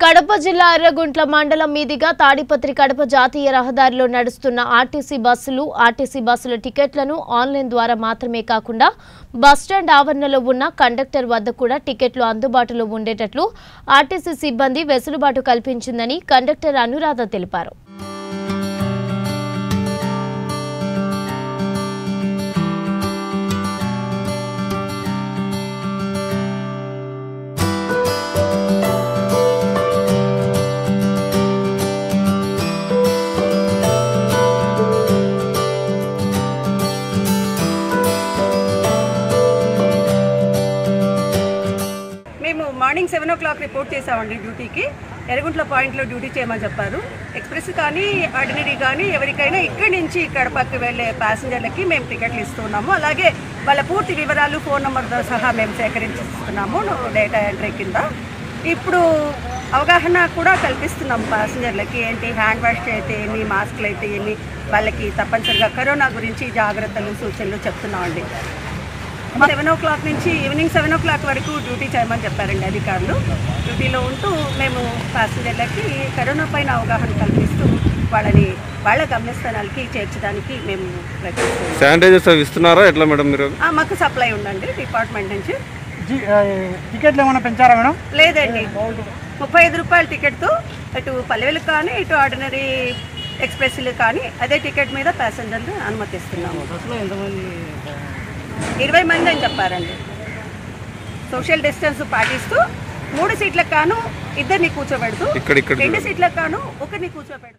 కడప జిల్లా ఎర్రగుంట్ల మండలం మీదుగా తాడిపత్రి కడప జాతీయ రహదారిలో నడుస్తున్న ఆర్టీసీ బస్సుల టికెట్లను ఆన్లైన్ ద్వారా మాత్రమే కాకుండా బస్టాండ్ ఆవరణలో ఉన్న కండక్టర్ వద్ద కూడా టికెట్లు అందుబాటులో ఉండేటట్లు ఆర్టీసీ సిబ్బంది వెసులుబాటు కల్పించిందని కండక్టర్ అనురాధ తెలిపారు. మార్నింగ్ 7 o'clock రిపోర్ట్ చేసామండి డ్యూటీకి. ఎర్రగుంట్ల పాయింట్లో డ్యూటీ చేయమని చెప్పారు. ఎక్స్ప్రెస్ కానీ ఆర్డినరీ కానీ ఎవరికైనా ఇక్కడి నుంచి కడపకి వెళ్ళే ప్యాసింజర్లకి మేము టికెట్లు ఇస్తున్నాము. అలాగే వాళ్ళ పూర్తి వివరాలు ఫోన్ నెంబర్తో సహా మేము సేకరించిస్తున్నాము డేటా ఎంట్రీ కింద. ఇప్పుడు అవగాహన కూడా కల్పిస్తున్నాము ప్యాసింజర్లకి. ఏంటి హ్యాండ్ వాష్ అయితే ఏమి, మాస్క్లు అయితే ఏమి, వాళ్ళకి తప్పనిసరిగా కరోనా గురించి జాగ్రత్తలు సూచనలు చెప్తున్నామండి. 7 o'clock నుంచి ఈవినింగ్ 7 o'clock వరకు డ్యూటీ చేయమని చెప్పారండి అధికారులు. డ్యూటీలో ఉంటూ మేము ప్యాసింజర్లకి కరోనా పైన అవగాహన కల్పిస్తూ వాళ్ళ గమ్యస్థానాలకి చేర్చడానికి మేము ప్రయత్నిస్తున్నాం. శానిటైజర్స్ అవి ఇస్తున్నారా ఎట్లా మేడం మీరు? మాకు సప్లై ఉందండి డిపార్ట్మెంట్ నుంచి. టికెట్లు ఏమైనా పెంచారా మేడం? లేదండి, 35 రూపాయల టికెట్తో ఇటు పల్లెలకు కానీ ఇటు ఆర్డినరీ ఎక్స్ప్రెస్లు కానీ అదే టికెట్ మీద ప్యాసింజర్లు అనుమతిస్తున్నాము. 20 మంది అని చెప్పారండి. సోషల్ డిస్టెన్స్ పాటిస్తూ 3 సీట్లకు కాను 2 కూర్చోబెడుతూ 2 సీట్లకు కాను 1 కూర్చోబెడుతూ